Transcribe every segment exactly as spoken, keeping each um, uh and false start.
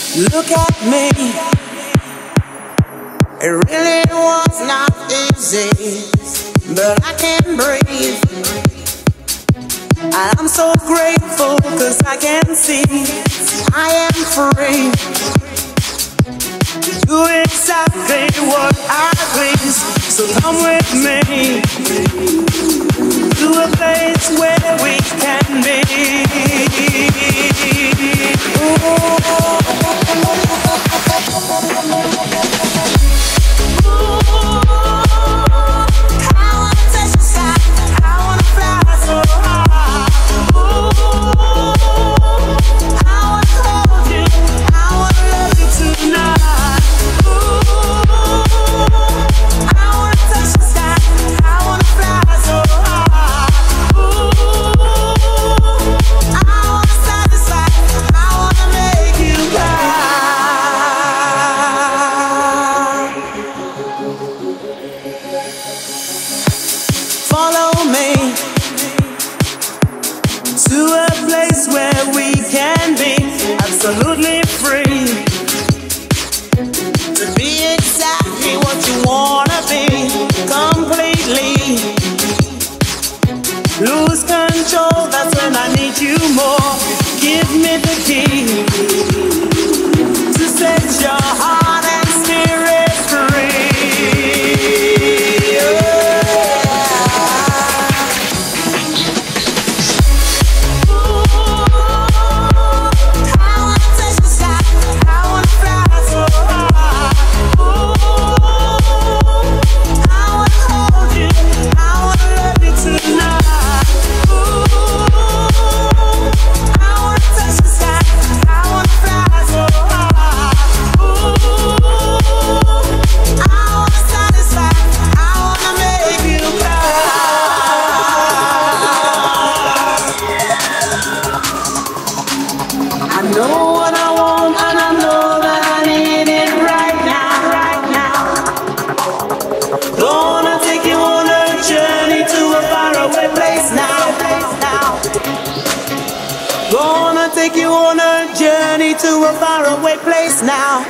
Look at me. It really was not easy, but I can breathe. And I'm so grateful cause I can see I am free to do exactly what I please. So come with me to a place where we can be. Ooh. Follow me to a place where we can be absolutely free to be exactly what you wanna be completely. Lose control, that's when I need you more. Give me the key to set your heart and spirit free. I know what I want and I know that I need it right now, right now. Gonna take you on a journey to a faraway place now, now. Gonna take you on a journey to a faraway place now.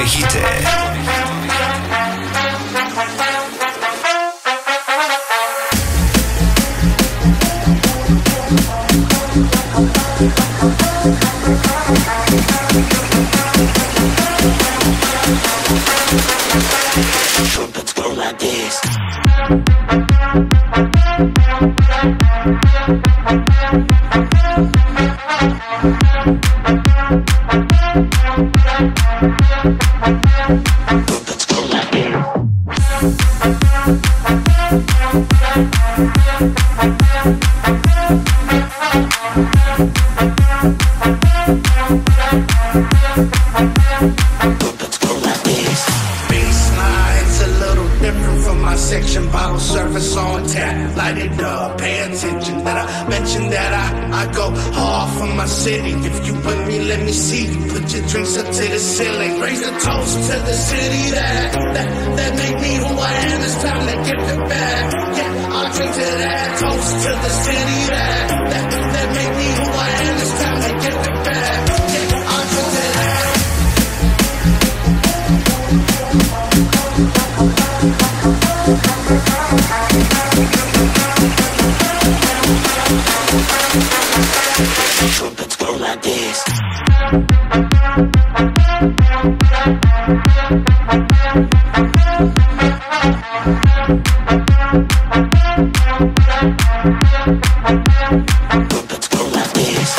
hity. Trumpets go like this. Trumpets go like this. Trumpets go like this. Bassline's a little different from my section. Bottle service on tap, light it up. Pay attention that I mentioned that I, I go hard for my city. If you with me, let me see you. Put your drinks up to the ceiling. Raise a toast to the city that that, that made me who I am. It's time to give it back. Yeah, I'll drink to that. Toast to the city that that, that made me who I am. It's time to give it back. Yeah, I'll drink to that. Trumpets go like this. Trumpets go like this.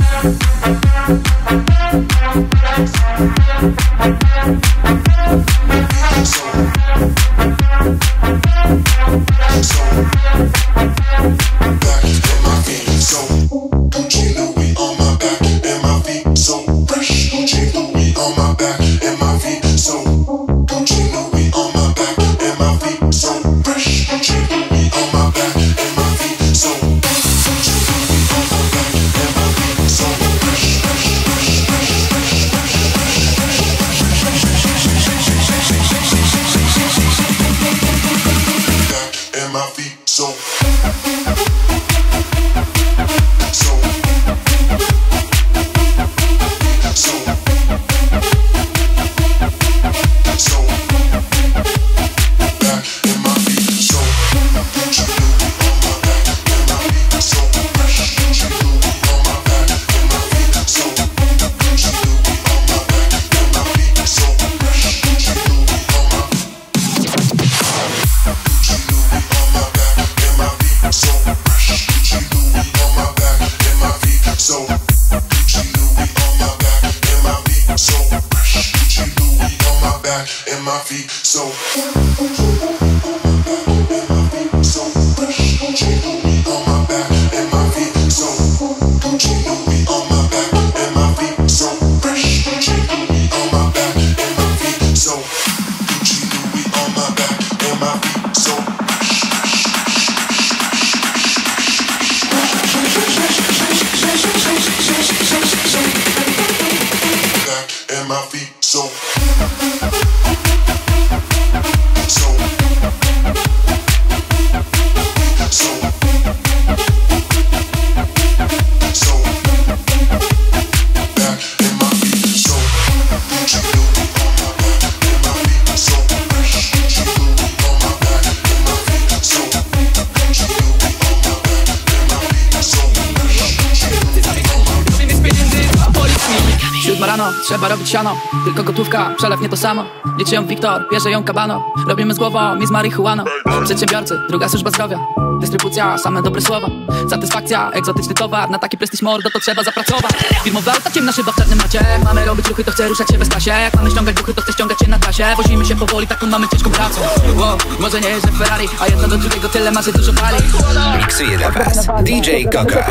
Trzeba robić siano, tylko gotówka, przelew nie to samo. Liczy ją Wiktor, bierze ją Kabano. Robimy z głową i z marihuaną. Przedsiębiorcy, druga służba zdrowia. Dystrybucja, same dobre słowa. Satysfakcja, egzotyczny towar. Na taki prestiż mordo to trzeba zapracować. Firmowa auta, ciemna szyba w czarnym macie. Mamy robić ruchy, to chce ruszać się bez klasie. Jak mamy ściągać duchy, to chce ściągać się na trasie. Wozimy się powoli, taką mamy ciężką pracę. Wow, może nie jeżdżę w Ferrari, a jedno do drugiego tyle marzy dużo pali. Miksuje dla was D J Gogas.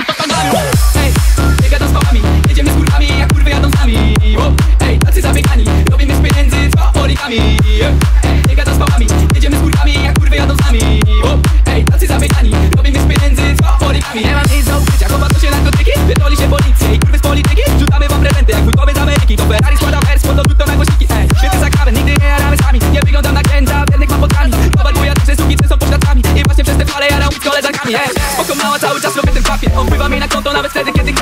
Hej, nie wiadą z pałami, jedziemy z kurwami, jak kurwy jadą z nami. Ej, tacy zabiegani, robimy z pieniędzy, co origami. Ej, nie wiadą z pałami, jedziemy z kurwami, jak kurwy jadą z nami. Ej, tacy zabiegani, robimy z pieniędzy, co origami. Nie mam nic do ukrycia, chowa to się narkotyki, wytoli się policję i kurwy z polityki. Rzucamy wam prezenty, jak wujkowie z Ameryki. To Ferrari składa wers, pod to na głośniki. Ej, świety zakrawy, nigdy nie jaramy sami. Nie wyglądam na księdza, wiernych mam pod kami. Kowal buja, że sukicy są pośladkami. I właśnie przez te fale jaram z koleżankami. Ej, spoko mała, cały czas robię ten papier. On wpływa mi na konto.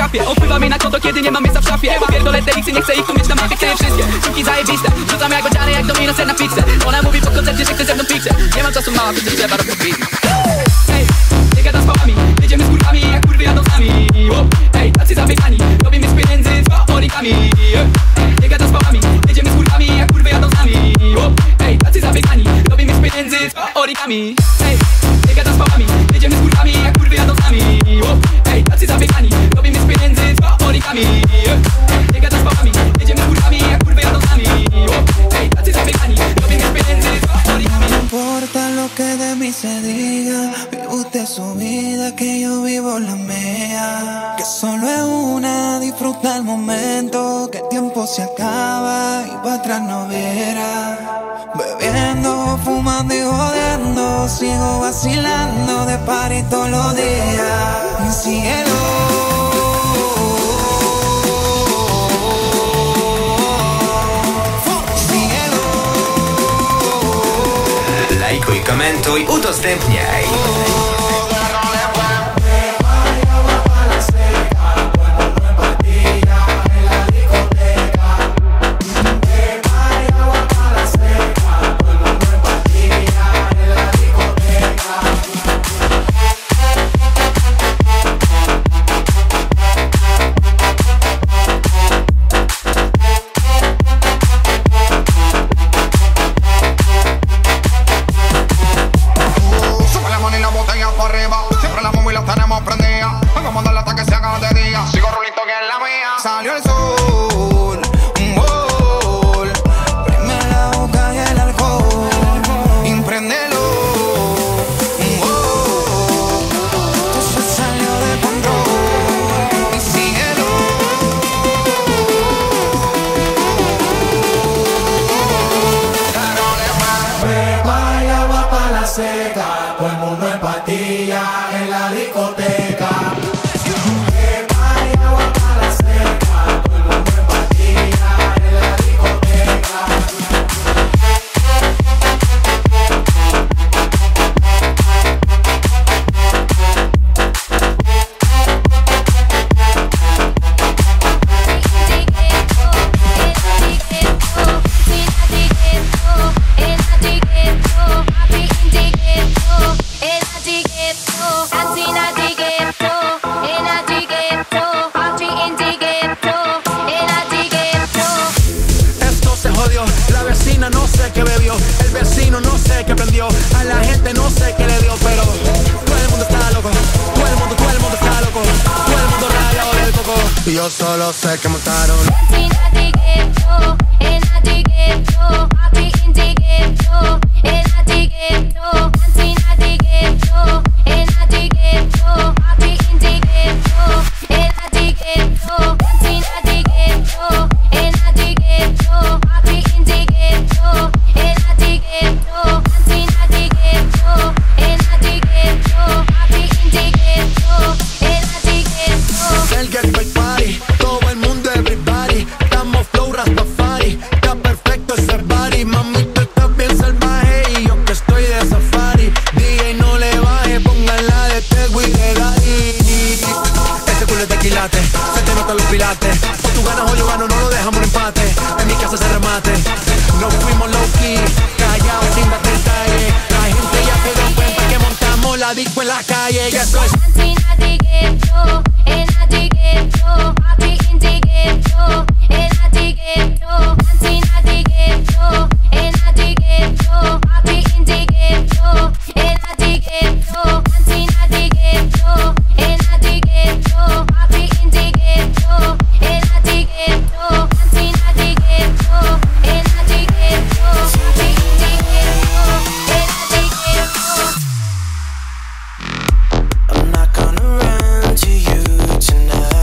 kapie. Opływa mi na konto, kiedy nie mam miejsca w szafie. Popierdolę te liksy, nie chcę ich tu mieć na mapie. Chcę je wszystkie, sztuki zajebiste. Rzucam jak bodziany, jak domino ser na pizzę. Ona mówi po koncercie, że chce ze mną pizzę. Nie mam czasu mała, przecież trzeba robić pizzy. Ej, nie gadam z pałami, jedziemy z kurkami, jak kurwy jadą z nami. Ej, tacy zabiegani, robimy z pieniędzy z orikami. Nie gadam z pałami, jedziemy z kurkami, jak kurwy jadą z nami. Ej, tacy zabiegani, robimy z pieniędzy z orikami. Ej, nie gadam z pałami, jedziemy z kurkami, jak kurwy jadą z nami. Ej, tacy zabiegani, robimy z pieniędzy z orikami. Nie gadam z pałami, jedziemy z kurkami, jak kurwy jadą z nami. Ej, tacy zabiegani, robimy z pieniędzy z orikami. No importa lo que de mí se diga, vive usted su vida, que yo vivo la mía. Que solo es una, disfruta el momento, que el tiempo se acaba y para atrás no verá. Bebiendo, fumando y jodiendo, sigo vacilando de party todos los días. Mi cielo. Lajkuj, komentuj, udostępniaj. Salió el sol, un gol, prime la boca y el alcohol, impréndelo, un gol, todo se salió de control, y síguelo. Beba y agua pa' la seca, todo el mundo en patilla en la discoteca. La vecina no sé qué bebió, el vecino no sé qué prendió, a la gente no sé qué le dio, pero todo el mundo está loco, todo el mundo, todo el mundo está loco, todo el mundo rayado del coco. Y yo solo sé que montaron. El Get Back Party, todo el mundo, everybody. Estamos flow Rastafari, está perfecto ese body. Mami, tú estás bien salvaje y yo que estoy de safari. D J no le baje, pónganla de Tego y de Daddy. Ese culo es de quilate, se te notan los pilates. O tú ganas o yo gano, no lo dejamos en empate. En mi casa se remate, nos fuimos low key, callados sin dar detalle. La gente ya se dio cuenta que montamos la disco en la calle. Ya estoy. I'm not gonna run to you tonight.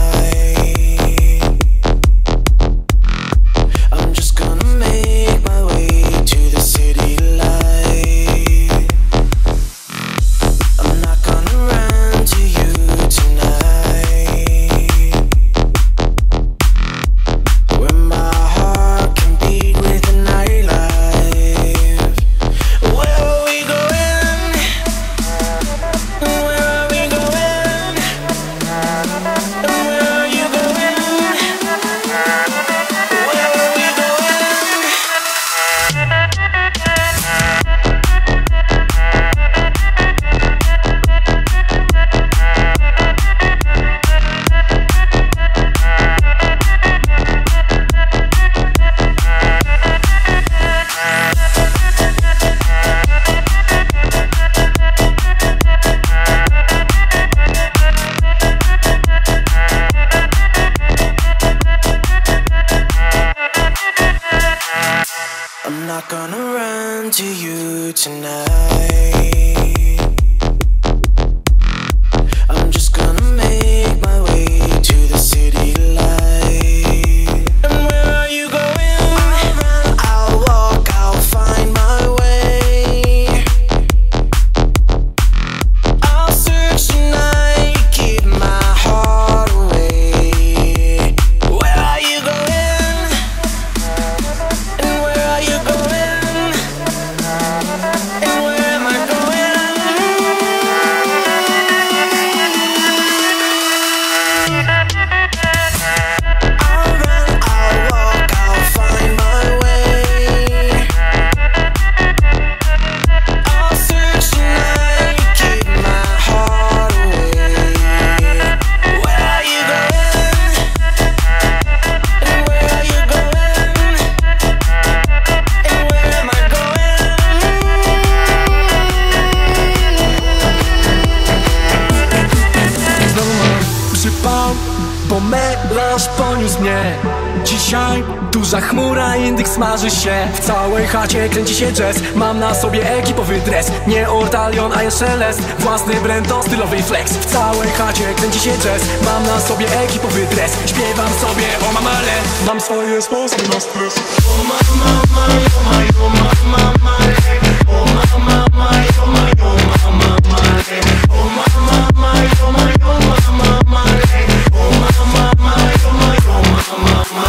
Duża chmura, indyk smaży się. W całej chacie kręci się jazz. Mam na sobie ekipowy dres. Nie ortalion, a jeszcze les. Własny brand to stylowy flex. W całej chacie kręci się jazz. Mam na sobie ekipowy dres. Śpiewam sobie o mamale. Mam swoje sposoby na stres. O mama, mama, o mama, mama, o mama, mama, o mama, mama, o mama, mama, o mama, mama, o mama, mama, o mama, mama.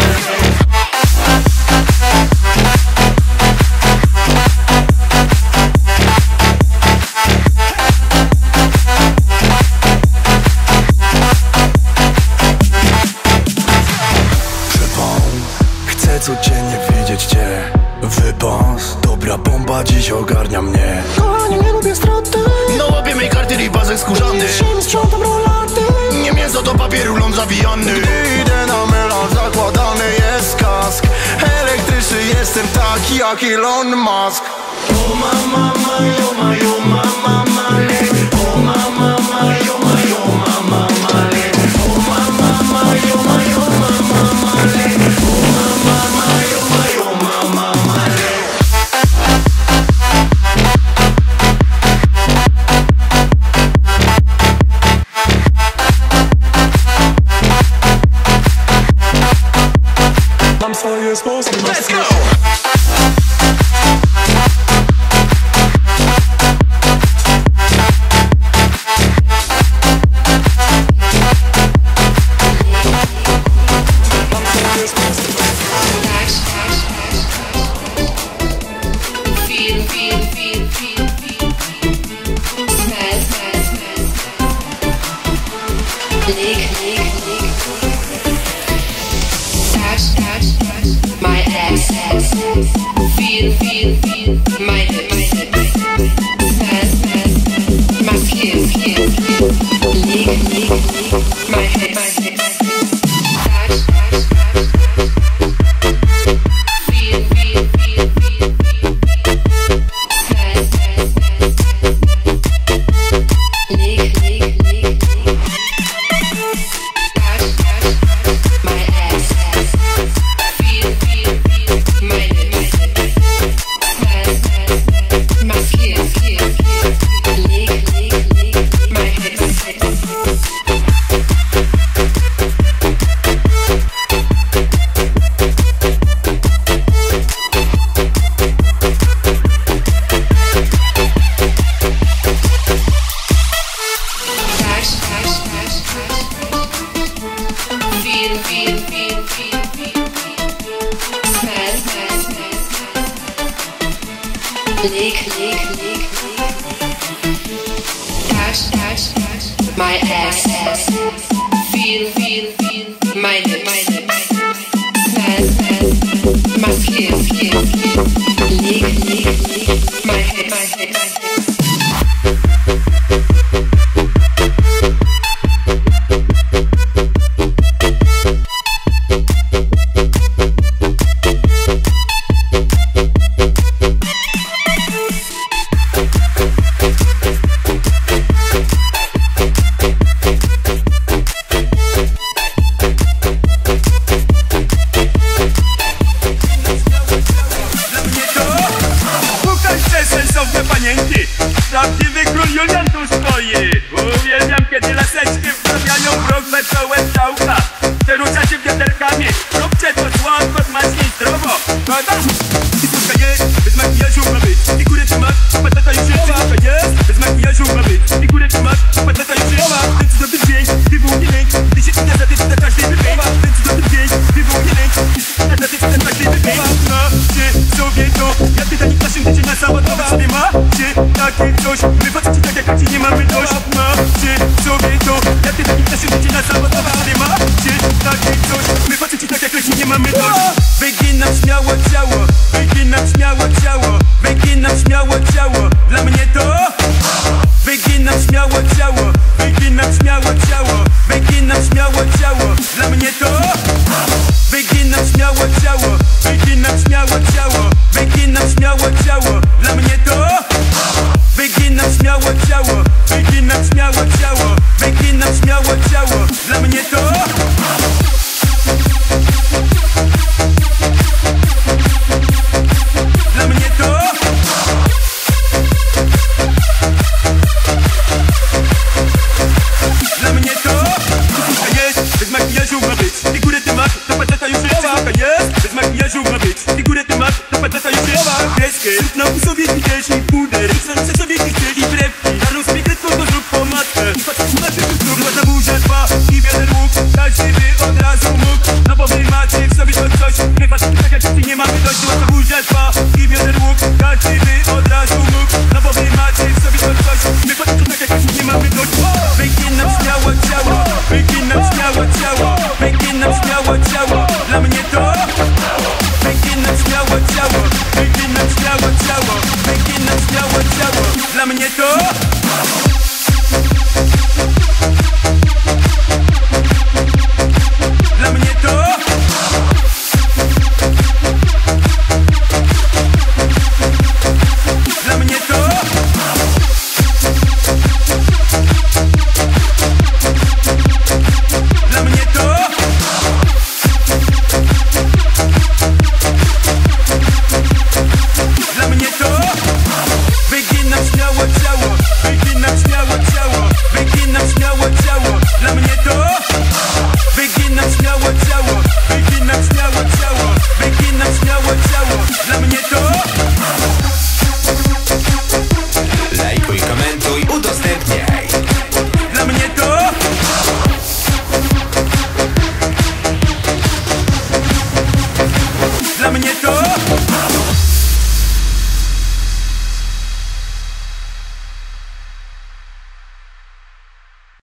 Codziennie widzieć cię. Wypas, dobra bomba dziś ogarnia mnie. Kochanie, nie lubię straty. No łapię mej karty i bazek skórzany. Dzisiaj sprzątam rolaty. Nie mięso to papier rulon zawijany. Gdy idę na melanż, zakładany jest kask. Elektryczny jestem taki jak Elon Musk. O mama, majo, majo, mama, male. O mama, majo, majo, mama, male. O mama, majo, majo, mama, male. O mama, majo, majo, mama, male. Mam swoje sposoby na stres. Of the ciało, dla mnie to wyginam śmiało ciało.